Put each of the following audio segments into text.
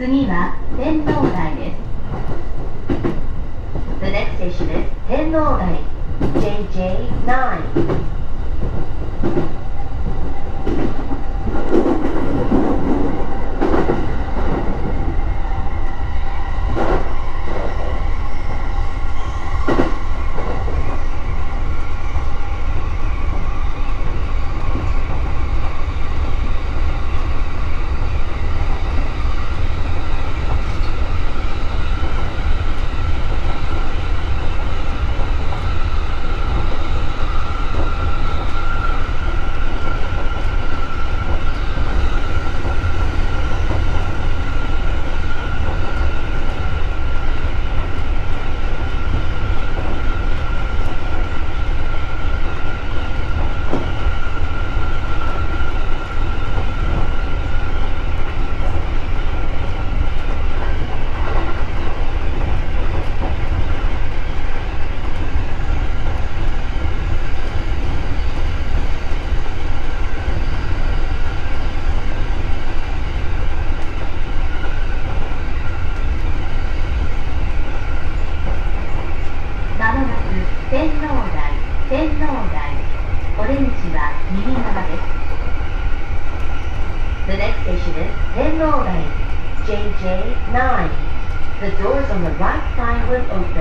次は天皇台です。The next station is 天皇台 JJ9. オレンジは右側です。The next station is 天皇台 JJ9. The doors on the right side will open.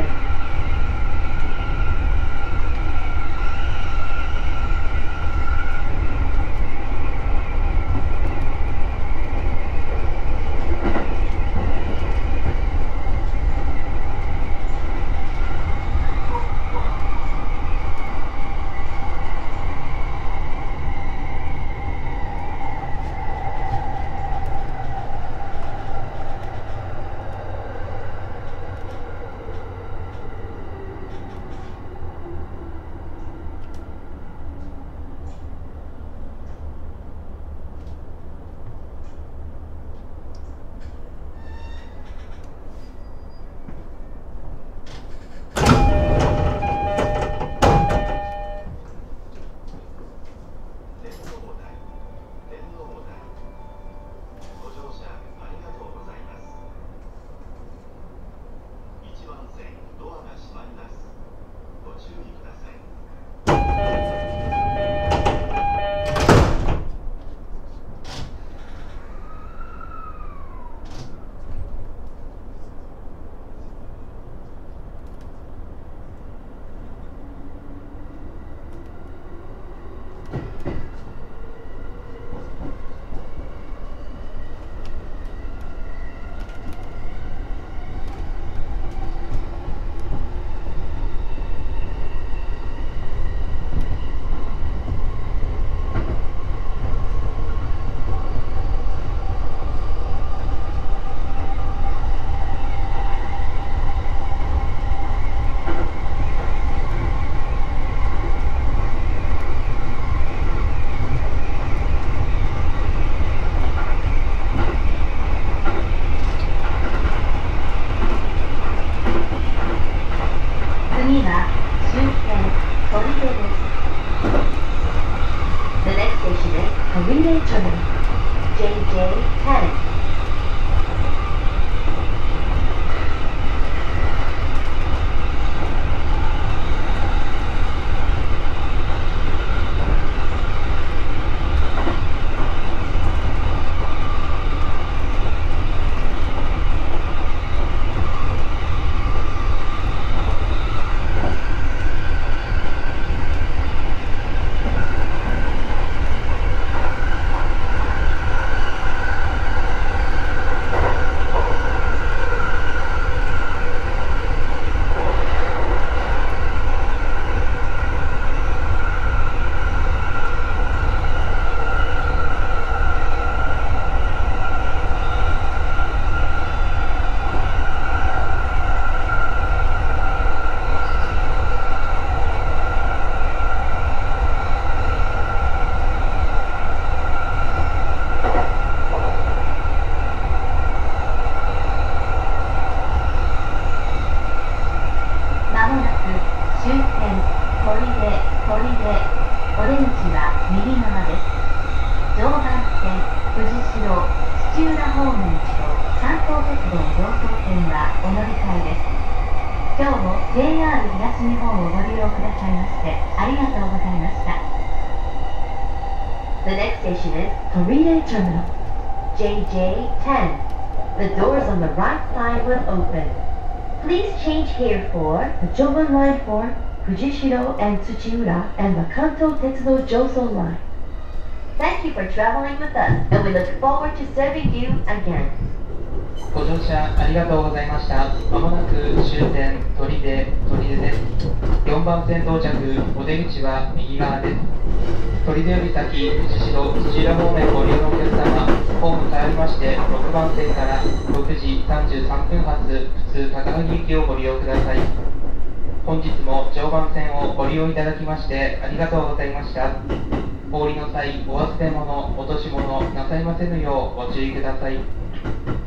「 常総線はお乗り換えです。今日も JR 東日本をご利用くださいましてありがとうございました。The next station is Toride Terminal. JJ10. The doors on the right side will open. Please change here for the Joban Line for Fujishiro and Tsuchiura and the Kanto Tetsudo Joso Line. Thank you for traveling with us, and we look forward to serving you again. ご乗車ありがとうございました。まもなく終点取手です。4番線到着、お出口は右側です。取手より先、藤代、土浦方面ご利用のお客様、ホーム変わりまして、6番線から6時33分発、普通高萩行きをご利用ください。本日も常磐線をご利用いただきましてありがとうございました。お降りの際、お忘れ物、落とし物なさいませぬようご注意ください。